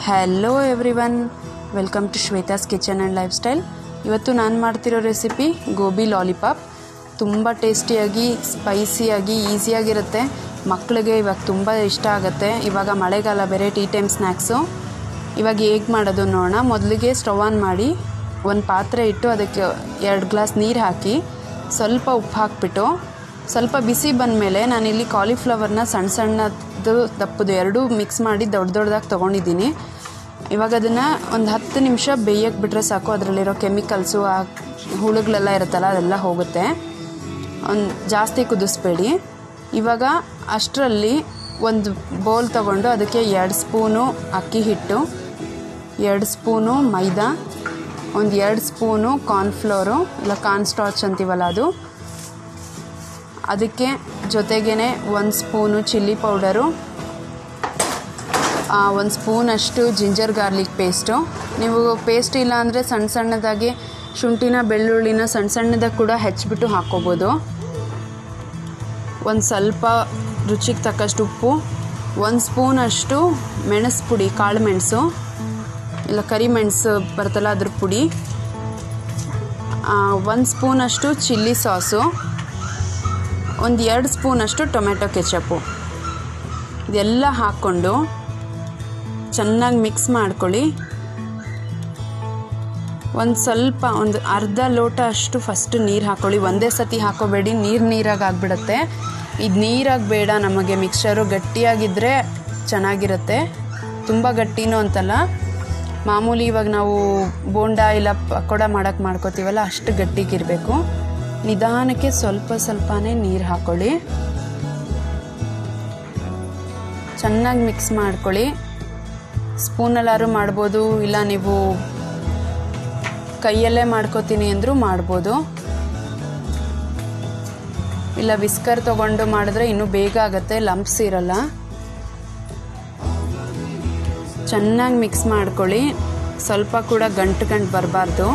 Hello everyone, welcome to Shweta's kitchen and lifestyle. ಇವತ್ತು ನಾನು ಮಾಡ್ತಿರೋ ರೆಸಿಪಿ ಗೋಬಿ ಲಾಲಿಪಾಪ್. ತುಂಬ ಟೇಸ್ಟಿಯಾಗಿ, ಸ್ಪೈಸಿಯಾಗಿ, ಈಸಿಯಾಗಿರುತ್ತೆ. ಮಕ್ಕಳಿಗೆ ಇವಾಗ ತುಂಬ ಇಷ್ಟ ಆಗುತ್ತೆ. ಇವಾಗ ಮಳೆಗಾಲ ಬೇರೆ, ಟೀ ಟೈಮ್ ಸ್ನ್ಯಾಕ್ಸು. ಇವಾಗ ಹೇಗೆ ಮಾಡೋದು ನೋಡೋಣ. ಮೊದಲಿಗೆ ಸ್ಟವ್ ಆನ್ ಮಾಡಿ ಒಂದು ಪಾತ್ರೆ ಇಟ್ಟು ಅದಕ್ಕೆ 2 ಗ್ಲಾಸ್ ನೀರು ಹಾಕಿ ಸ್ವಲ್ಪ ಉಪ್ಪು ಹಾಕಿಬಿಟ್ಟು ಸ್ವಲ್ಪ ಬಿಸಿ ಬಂದಮೇಲೆ ನಾನಿಲ್ಲಿ ಕಾಲಿಫ್ಲವರ್ನ ಸಣ್ಣ ಸಣ್ಣದು ದಪ್ಪದು ಎರಡೂ ಮಿಕ್ಸ್ ಮಾಡಿ ದೊಡ್ಡದಾಗಿ ತೊಗೊಂಡಿದ್ದೀನಿ. ಇವಾಗ ಅದನ್ನು ಒಂದು 10 ನಿಮಿಷ ಬೇಯಕ್ಕೆ ಬಿಟ್ಟರೆ ಸಾಕು. ಅದರಲ್ಲಿರೋ ಕೆಮಿಕಲ್ಸು, ಆ ಹುಳುಗಳೆಲ್ಲ ಇರುತ್ತಲ್ಲ ಅದೆಲ್ಲ ಹೋಗುತ್ತೆ. ಜಾಸ್ತಿ ಕುದಿಸ್ಬೇಡಿ. ಇವಾಗ ಅಷ್ಟರಲ್ಲಿ ಒಂದು ಬೌಲ್ ತೊಗೊಂಡು ಅದಕ್ಕೆ 2 ಸ್ಪೂನು ಅಕ್ಕಿ ಹಿಟ್ಟು, 2 ಸ್ಪೂನು ಮೈದಾ, ಒಂದು 2 ಸ್ಪೂನು ಕಾರ್ನ್ಫ್ಲೋರು ಇಲ್ಲ ಕಾರ್ನ್ ಸ್ಟಾರ್ಚ್ ಅಂತೀವಲ್ಲ ಅದು, ಅದಕ್ಕೆ ಜೊತೆಗೇ 1 ಸ್ಪೂನು ಚಿಲ್ಲಿ ಪೌಡರು, 1 ಸ್ಪೂನಷ್ಟು ಜಿಂಜರ್ ಗಾರ್ಲಿಕ್ ಪೇಸ್ಟು. ನೀವು ಪೇಸ್ಟ್ ಇಲ್ಲ ಅಂದರೆ ಸಣ್ಣ ಸಣ್ಣದಾಗಿ ಶುಂಠಿನ ಬೆಳ್ಳುಳ್ಳಿನ ಸಣ್ಣ ಸಣ್ಣದಾಗಿ ಕೂಡ ಹೆಚ್ಚಿಬಿಟ್ಟು ಹಾಕ್ಕೋಬೋದು. ಒಂದು ಸ್ವಲ್ಪ ರುಚಿಗೆ ತಕ್ಕಷ್ಟು ಉಪ್ಪು, 1 ಸ್ಪೂನಷ್ಟು ಮೆಣಸು ಪುಡಿ, ಕಾಳು ಮೆಣಸು ಇಲ್ಲ ಕರಿಮೆಣಸು ಬರುತ್ತಲ್ಲ ಅದ್ರ ಪುಡಿ, 1 ಸ್ಪೂನಷ್ಟು ಚಿಲ್ಲಿ ಸಾಸು, ಒಂದು 2 ಸ್ಪೂನಷ್ಟು ಟೊಮೆಟೊ ಕೆಚಪ್ಪು. ಇದೆಲ್ಲ ಹಾಕ್ಕೊಂಡು ಚೆನ್ನಾಗಿ ಮಿಕ್ಸ್ ಮಾಡ್ಕೊಳ್ಳಿ. ಒಂದು ಅರ್ಧ ಲೋಟ ಅಷ್ಟು ಫಸ್ಟ್ ನೀರು ಹಾಕ್ಕೊಳ್ಳಿ. ಒಂದೇ ಸತಿ ಹಾಕೋಬೇಡಿ, ನೀರಾಗಿ ಆಗಿಬಿಡುತ್ತೆ. ಇದು ನೀರಾಗಿ ಬೇಡ ನಮಗೆ. ಮಿಕ್ಸ್ಚರು ಗಟ್ಟಿಯಾಗಿದ್ದರೆ ಚೆನ್ನಾಗಿರುತ್ತೆ. ತುಂಬ ಗಟ್ಟಿನೂ ಅಂತಲ್ಲ, ಮಾಮೂಲಿ ಇವಾಗ ನಾವು ಬೋಂಡ ಇಲ್ಲ ಪಕೋಡ ಮಾಡೋಕ್ಕೆ ಮಾಡ್ಕೋತೀವಲ್ಲ ಅಷ್ಟು ಗಟ್ಟಿಗಿರಬೇಕು. ನಿಧಾನಕ್ಕೆ ಸ್ವಲ್ಪನೇ ನೀರು ಹಾಕ್ಕೊಳ್ಳಿ. ಚೆನ್ನಾಗಿ ಮಿಕ್ಸ್ ಮಾಡ್ಕೊಳ್ಳಿ. ಸ್ಪೂನಲ್ಲಾದ್ರೂ ಮಾಡ್ಬೋದು, ಇಲ್ಲ ನೀವು ಕೈಯಲ್ಲೇ ಮಾಡ್ಕೋತೀನಿ ಅಂದರೂ ಮಾಡ್ಬೋದು, ಇಲ್ಲ ವಿಸ್ಕರ್ ತೊಗೊಂಡು ಮಾಡಿದ್ರೆ ಇನ್ನೂ ಬೇಗ ಆಗುತ್ತೆ, ಲಂಪ್ಸ್ ಇರಲ್ಲ. ಚೆನ್ನಾಗಿ ಮಿಕ್ಸ್ ಮಾಡ್ಕೊಳ್ಳಿ. ಸ್ವಲ್ಪ ಕೂಡ ಗಂಟು ಬರಬಾರ್ದು.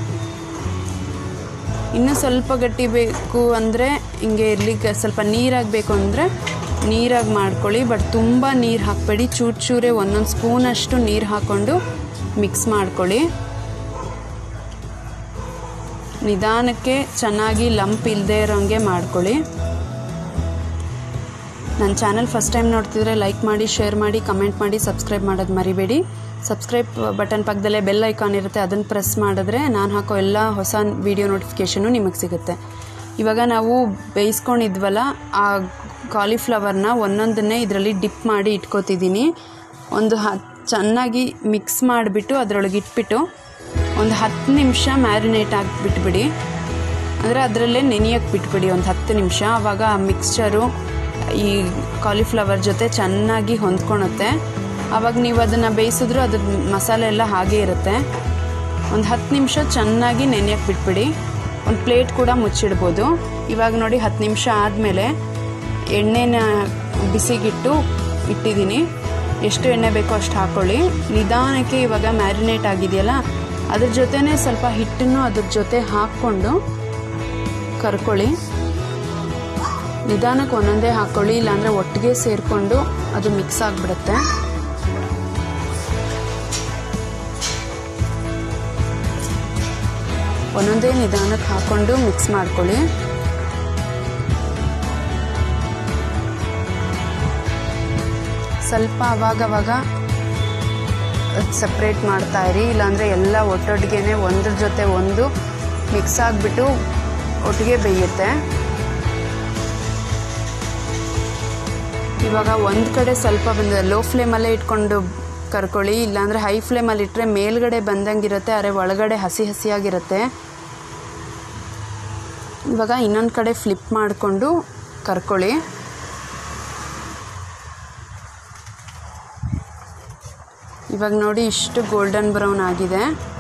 ಇನ್ನೂ ಸ್ವಲ್ಪ ಗಟ್ಟಿ ಬೇಕು ಅಂದರೆ ಹಿಂಗೆ ಇರಲಿಕ್ಕೆ ಸ್ವಲ್ಪ ನೀರಾಗಬೇಕು ಅಂದರೆ ನೀರಾಗಿ ಮಾಡ್ಕೊಳ್ಳಿ. ಬಟ್ ತುಂಬ ನೀರು ಹಾಕಬೇಡಿ, ಚೂರೇ 1 ಸ್ಪೂನಷ್ಟು ನೀರು ಹಾಕ್ಕೊಂಡು ಮಿಕ್ಸ್ ಮಾಡ್ಕೊಳ್ಳಿ. ನಿಧಾನಕ್ಕೆ ಚೆನ್ನಾಗಿ ಲಂಪ್ ಇಲ್ಲದೆ ಇರೋಂಗೆ ಮಾಡ್ಕೊಳ್ಳಿ. ನನ್ನ ಚಾನಲ್ ಫಸ್ಟ್ ಟೈಮ್ ನೋಡ್ತಿದ್ರೆ ಲೈಕ್ ಮಾಡಿ, ಶೇರ್ ಮಾಡಿ, ಕಮೆಂಟ್ ಮಾಡಿ, ಸಬ್ಸ್ಕ್ರೈಬ್ ಮಾಡೋದು ಮರಿಬೇಡಿ. ಸಬ್ಸ್ಕ್ರೈಬ್ ಬಟನ್ ಪಕ್ಕದಲ್ಲೇ ಬೆಲ್ ಐಕಾನ್ ಇರುತ್ತೆ, ಅದನ್ನು ಪ್ರೆಸ್ ಮಾಡಿದ್ರೆ ನಾನು ಹಾಕೋ ಎಲ್ಲ ಹೊಸ ವಿಡಿಯೋ ನೋಟಿಫಿಕೇಷನ್ನು ನಿಮಗೆ ಸಿಗುತ್ತೆ. ಇವಾಗ ನಾವು ಬೇಯಿಸ್ಕೊಂಡಿದ್ವಲ್ಲ ಆ ಕಾಲಿಫ್ಲವರ್ನ ಒಂದೊಂದನ್ನೇ ಇದರಲ್ಲಿ ಡಿಪ್ ಮಾಡಿ ಇಟ್ಕೋತಿದ್ದೀನಿ. ಚೆನ್ನಾಗಿ ಮಿಕ್ಸ್ ಮಾಡಿಬಿಟ್ಟು ಅದರೊಳಗೆ ಇಟ್ಬಿಟ್ಟು ಒಂದು 10 ನಿಮಿಷ ಮ್ಯಾರಿನೇಟ್ ಆಗಿಬಿಟ್ಬಿಡಿ. ಅಂದರೆ ಅದರಲ್ಲೇ ನೆನೆಯೋಕ್ಕೆ ಬಿಟ್ಬಿಡಿ ಒಂದು 10 ನಿಮಿಷ. ಆವಾಗ ಆ ಮಿಕ್ಸ್ಚರು ಈ ಕಾಲಿಫ್ಲವರ್ ಜೊತೆ ಚೆನ್ನಾಗಿ ಹೊಂದ್ಕೊಳುತ್ತೆ. ಆವಾಗ ನೀವು ಅದನ್ನು ಬೇಯಿಸಿದ್ರೂ ಅದ್ರ ಮಸಾಲೆ ಎಲ್ಲ ಹಾಗೇ ಇರುತ್ತೆ. ಒಂದು 10 ನಿಮಿಷ ಚೆನ್ನಾಗಿ ನೆನೆಯೋಕ್ಕೆ ಬಿಟ್ಬಿಡಿ. ಒಂದು ಪ್ಲೇಟ್ ಕೂಡ ಮುಚ್ಚಿಡ್ಬೋದು. ಇವಾಗ ನೋಡಿ 10 ನಿಮಿಷ ಆದಮೇಲೆ ಎಣ್ಣೆನ ಬಿಸಿಗಿಟ್ಟು ಇಟ್ಟಿದ್ದೀನಿ. ಎಷ್ಟು ಎಣ್ಣೆ ಬೇಕೋ ಅಷ್ಟು ಹಾಕ್ಕೊಳ್ಳಿ. ನಿಧಾನಕ್ಕೆ ಇವಾಗ ಮ್ಯಾರಿನೇಟ್ ಆಗಿದೆಯಲ್ಲ ಅದ್ರ ಜೊತೆನೇ ಸ್ವಲ್ಪ ಹಿಟ್ಟನ್ನು ಅದ್ರ ಜೊತೆ ಹಾಕ್ಕೊಂಡು ಕರ್ಕೊಳ್ಳಿ. ನಿಧಾನಕ್ಕೆ ಒಂದೊಂದೇ ಹಾಕ್ಕೊಳ್ಳಿ, ಇಲ್ಲಾಂದರೆ ಒಟ್ಟಿಗೆ ಸೇರಿಕೊಂಡು ಅದು ಮಿಕ್ಸ್ ಆಗಿಬಿಡುತ್ತೆ. ಒಂದೊಂದೇ ನಿಧಾನಕ್ಕೆ ಹಾಕ್ಕೊಂಡು ಮಿಕ್ಸ್ ಮಾಡ್ಕೊಳ್ಳಿ. ಸ್ವಲ್ಪ ಅವಾಗವಾಗ ಸಪ್ರೇಟ್ ಮಾಡ್ತಾಯಿರಿ, ಇಲ್ಲಾಂದರೆ ಎಲ್ಲ ಒಟ್ಟೊಟ್ಟಿಗೆ ಒಂದ್ರ ಜೊತೆ ಒಂದು ಮಿಕ್ಸ್ ಆಗಿಬಿಟ್ಟು ಒಟ್ಟಿಗೆ ಬೇಯುತ್ತೆ. ಇವಾಗ ಒಂದು ಕಡೆ ಸ್ವಲ್ಪ ಲೋ ಫ್ಲೇಮಲ್ಲೇ ಇಟ್ಕೊಂಡು ಕರ್ಕೊಳ್ಳಿ, ಇಲ್ಲಾಂದರೆ ಹೈ ಫ್ಲೇಮಲ್ಲಿ ಇಟ್ಟರೆ ಮೇಲ್ಗಡೆ ಬಂದಂಗಿರುತ್ತೆ, ಆದರೆ ಒಳಗಡೆ ಹಸಿಯಾಗಿರುತ್ತೆ. ಇವಾಗ ಇನ್ನೊಂದು ಕಡೆ ಫ್ಲಿಪ್ ಮಾಡಿಕೊಂಡು ಕರ್ಕೊಳ್ಳಿ. ಇವಾಗ ನೋಡಿ ಇಷ್ಟು ಗೋಲ್ಡನ್ ಬ್ರೌನ್ ಆಗಿದೆ.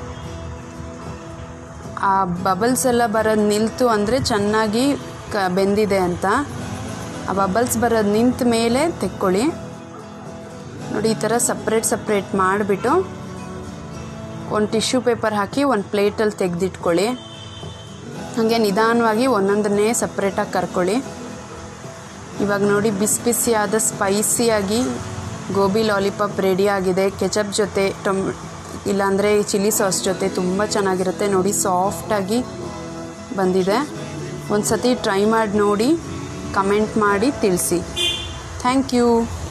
ಆ ಬಬಲ್ಸ್ ಎಲ್ಲ ಬರೋದು ನಿಲ್ತು ಅಂದರೆ ಚೆನ್ನಾಗಿ ಬೆಂದಿದೆ ಅಂತ. ಆ ಬಬಲ್ಸ್ ಬರೋದು ನಿಂತ ಮೇಲೆ ತೆಕ್ಕೊಳ್ಳಿ. ನೋಡಿ ಈ ಥರ ಸಪ್ರೇಟ್ ಮಾಡಿಬಿಟ್ಟು ಒಂದು ಟಿಶ್ಯೂ ಪೇಪರ್ ಹಾಕಿ ಒಂದು ಪ್ಲೇಟಲ್ಲಿ ತೆಗೆದಿಟ್ಕೊಳ್ಳಿ. ಹಾಗೆ ನಿಧಾನವಾಗಿ ಒಂದೊಂದನ್ನೇ ಸಪ್ರೇಟಾಗಿ ಕರ್ಕೊಳ್ಳಿ. ಇವಾಗ ನೋಡಿ ಬಿಸಿಯಾದ ಸ್ಪೈಸಿಯಾಗಿ ಗೋಬಿ ಲಾಲಿಪಾಪ್ ರೆಡಿ ಆಗಿದೆ. ಕೆಚಪ್ ಜೊತೆ ಇಲ್ಲಾಂದರೆ ಚಿಲ್ಲಿ ಸಾಸ್ ಜೊತೆ ತುಂಬ ಚೆನ್ನಾಗಿರುತ್ತೆ. ನೋಡಿ ಸಾಫ್ಟಾಗಿ ಬಂದಿದೆ. ಒಂದು ಸತಿ ಟ್ರೈ ಮಾಡಿ ನೋಡಿ, ಕಮೆಂಟ್ ಮಾಡಿ ತಿಳಿಸಿ. Thank you.